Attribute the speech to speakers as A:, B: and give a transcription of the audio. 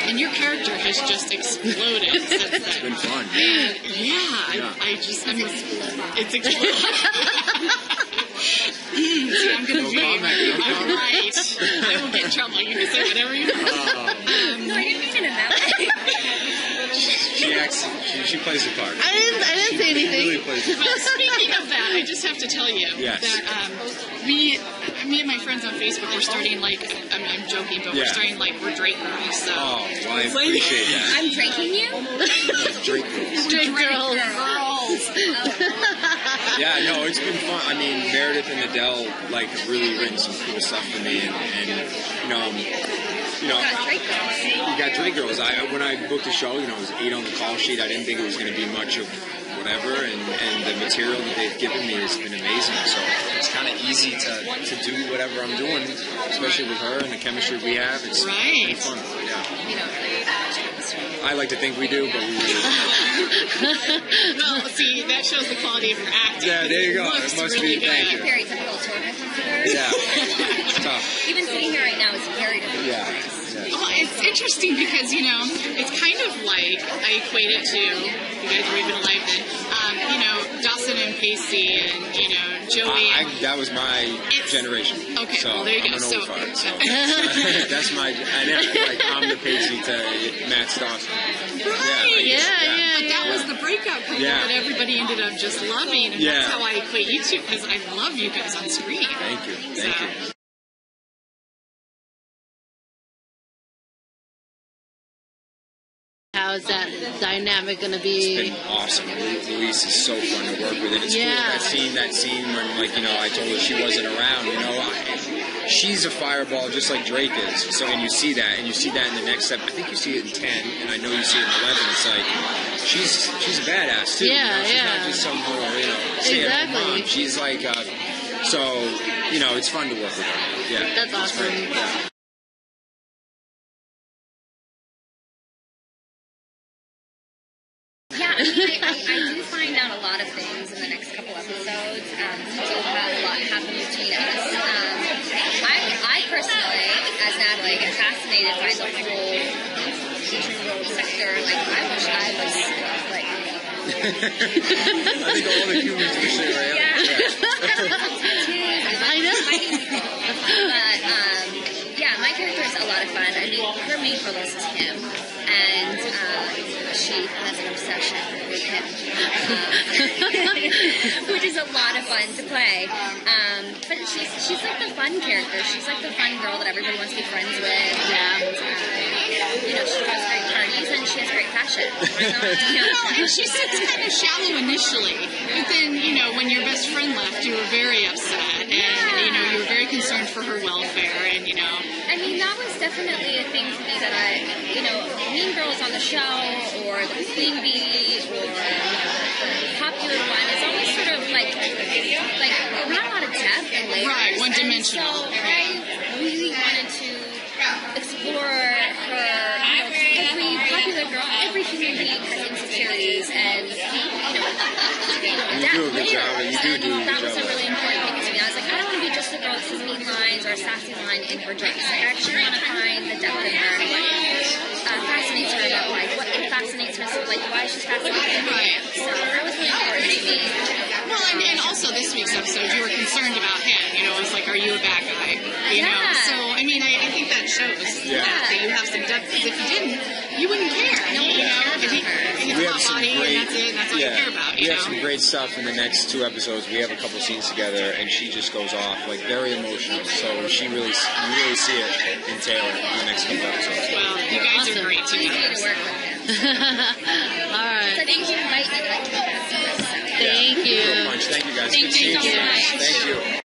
A: And your character has just exploded since then.
B: It's been fun.
A: And it's exploded. See, I'm going to be. I'm right. I will get in trouble. You can say whatever you want.
C: No, I didn't mean it in that way.
B: She plays the part.
D: I didn't say anything.
B: Really plays the part.
A: Well, speaking of that, I just have to tell you that me and my friends on Facebook are starting I'm joking, but we're starting we're Drake girls. So.
B: Oh, well, I appreciate that.
C: I'm drinking you?
B: Drake girls.
D: Drake girls.
B: Yeah, no, it's been fun. I mean, Meredith and Adele have really written some cool stuff for me, and you got Drake girls. When I booked the show, it was 8 on the call sheet. I didn't think it was going to be much of whatever, and the material that they've given me has been amazing. So it's kind of easy to do whatever I'm doing, especially with her and the chemistry we have. It's been fun. Yeah. I like to think we do, but we really
A: Well, see, that shows the quality of your acting.
B: Yeah, there you go.
A: It
B: must
A: really
B: be.
A: good.
B: Thank you.
C: Very typical Torment considered.
B: Yeah. It's tough.
C: Even sitting here right now is very difficult.
B: Yeah.
A: Well, it's interesting because, it's kind of like, I equate it to, you guys were even alive then, Dawson and Pacey and, Joey.
B: That was my generation.
A: Okay,
B: so
A: well, there you go.
B: I'm an old fart, so that's my, I'm the Pacey to Matt's Dawson.
A: Right.
D: Yeah.
A: But that was the breakout couple that everybody ended up just loving, and that's how I equate you two, because I love you guys on screen.
B: Thank you. Thank you.
D: How is that dynamic going to be?
B: It's been awesome. Louise is so fun to work with, and it's cool that scene when I told her she wasn't around. She's a fireball just like Drake is. So, and you see that in the next step. I think you see it in 10, and I know you see it in 11. It's like she's a badass too.
D: Yeah,
B: She's not just some little stay-at-home mom. She's like it's fun to work with her. Yeah,
D: that's awesome.
B: Yeah.
C: Yeah, I do find out a lot of things in the next couple episodes. We'll have a lot happen between us. I personally, as Natalie, get fascinated by the whole sector. I wish I was
B: I think all the humans wish they were.
C: I know. But my character is a lot of fun. I mean, her main focus is him, and she has an obsession with him, which is a lot of fun to play. But she's like the fun character. She's like the fun girl that everybody wants to be friends with. And, she throws great parties and she has great fashion.
A: And she seems kind of shallow initially, but then, when your best friend left, you were very upset, and, you were very concerned for her welfare, and,
C: I mean, that was definitely a thing for me that Mean Girls on the show, or the Queen Bee, or Popular One, it's always sort of not a lot of depth and layers.
A: Right, one-dimensional.
C: So I really wanted to explore her, every popular girl, every human being has insecurities, and
B: you do a good job, and you do a good job.
C: That was a really important thing to me. I was like, I don't want to be just a girl that says mean lines or a sassy line in her dress. I actually want to find the depth in her and what fascinates her about life, what fascinates her, why she's fascinated.
A: Right.
C: So that was really important to me.
A: Well, and also this week's episode, you were concerned about him. It was like, are you a bad guy? So, I mean, I think that shows that you have some depth, because if you didn't, you wouldn't care.
B: We have some great,
A: that's all you care about.
B: We have some great stuff in the next 2 episodes. We have a couple scenes together, and she just goes off, very emotional. So you really see it in Taylor in the next couple episodes.
A: Well, you guys are great together.
C: Easy to work with him.
D: All right.
C: So thank you for inviting me.
D: Thank you.
B: Thank you, guys.
C: Thank you so much.
B: Thank you.